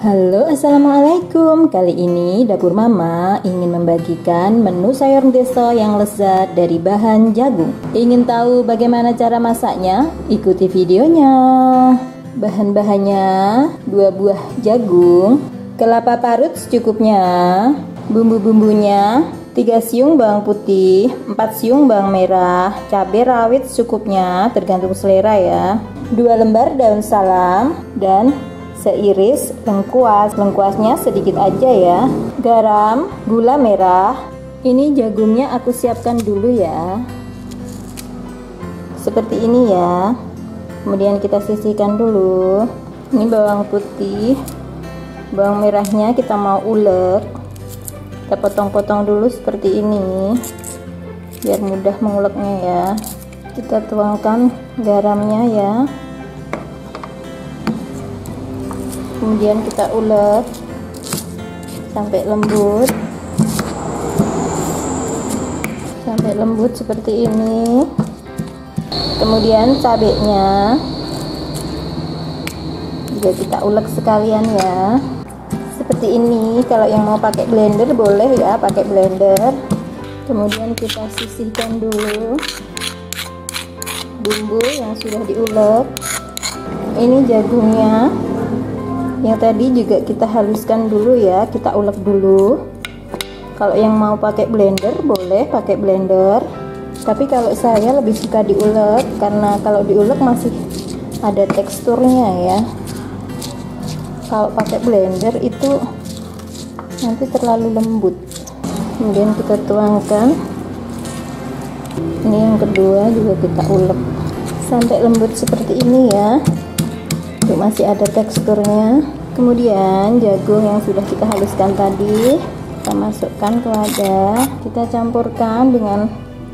Halo, assalamualaikum. Kali ini dapur mama ingin membagikan menu sayur deso yang lezat dari bahan jagung. Ingin tahu bagaimana cara masaknya? Ikuti videonya. Bahan-bahannya 2 buah jagung, kelapa parut secukupnya, bumbu-bumbunya 3 siung bawang putih, 4 siung bawang merah, cabai rawit secukupnya tergantung selera ya, 2 lembar daun salam, dan seiris lengkuas. Lengkuasnya sedikit aja ya, garam, gula merah. Ini jagungnya aku siapkan dulu ya, seperti ini ya. Kemudian kita sisihkan dulu. Ini bawang putih, bawang merahnya kita mau ulek, kita potong-potong dulu seperti ini biar mudah menguleknya ya. Kita tuangkan garamnya ya, kemudian kita ulek sampai lembut seperti ini. Kemudian cabenya juga kita ulek sekalian ya, seperti ini. Kalau yang mau pakai blender boleh ya, pakai blender. Kemudian kita sisihkan dulu bumbu yang sudah diulek. Ini jagungnya yang tadi juga kita haluskan dulu ya, kita ulek dulu. Kalau yang mau pakai blender boleh pakai blender, tapi kalau saya lebih suka diulek karena kalau diulek masih ada teksturnya ya. Kalau pakai blender itu nanti terlalu lembut. Kemudian kita tuangkan. Ini yang kedua juga kita ulek sampai lembut seperti ini ya. Tuh, masih ada teksturnya. Kemudian jagung yang sudah kita haluskan tadi kita masukkan ke wadah, kita campurkan dengan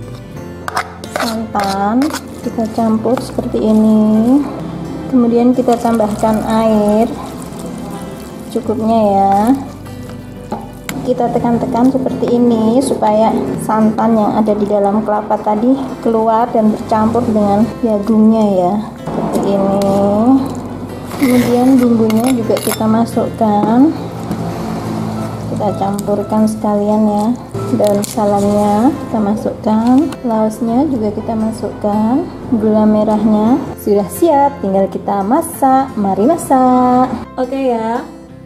santan, kita campur seperti ini. Kemudian kita tambahkan air cukupnya ya, kita tekan-tekan seperti ini supaya santan yang ada di dalam kelapa tadi keluar dan bercampur dengan jagungnya ya, seperti ini. Kemudian bumbunya juga kita masukkan, kita campurkan sekalian ya. Daun salamnya kita masukkan, laosnya juga kita masukkan, gula merahnya sudah siap, tinggal kita masak. Mari masak. Oke ya,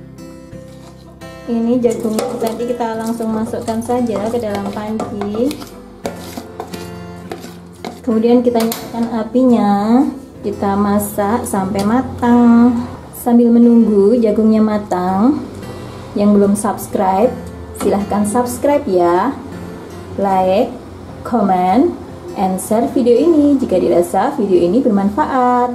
ini jagungnya tadi kita langsung masukkan saja ke dalam panci. Kemudian kita nyalakan apinya, kita masak sampai matang. Sambil menunggu jagungnya matang, yang belum subscribe silahkan subscribe ya, like, comment, and share video ini jika dirasa video ini bermanfaat.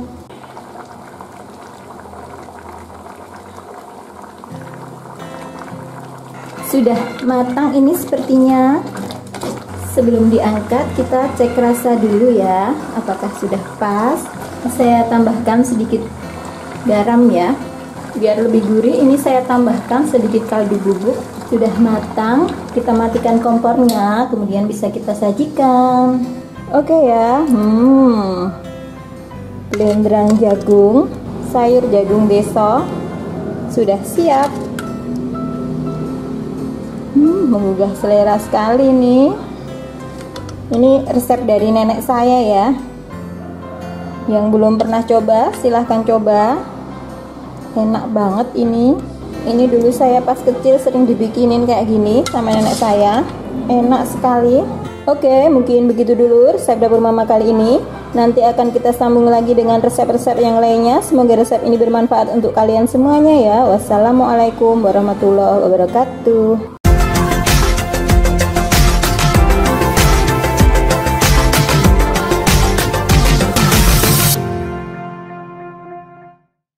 Sudah matang ini sepertinya. Sebelum diangkat kita cek rasa dulu ya, apakah sudah pas. Saya tambahkan sedikit garam ya, biar lebih gurih. Ini saya tambahkan sedikit kaldu bubuk. Sudah matang, kita matikan kompornya, kemudian bisa kita sajikan. Oke ya, blenderan jagung, sayur jagung deso sudah siap. Menggugah selera sekali nih. Ini resep dari nenek saya ya. Yang belum pernah coba silahkan coba, enak banget ini. Ini dulu saya pas kecil sering dibikinin kayak gini sama nenek saya, enak sekali. Oke, mungkin begitu dulu resep dapur mama kali ini. Nanti akan kita sambung lagi dengan resep-resep yang lainnya. Semoga resep ini bermanfaat untuk kalian semuanya ya. Wassalamualaikum warahmatullahi wabarakatuh.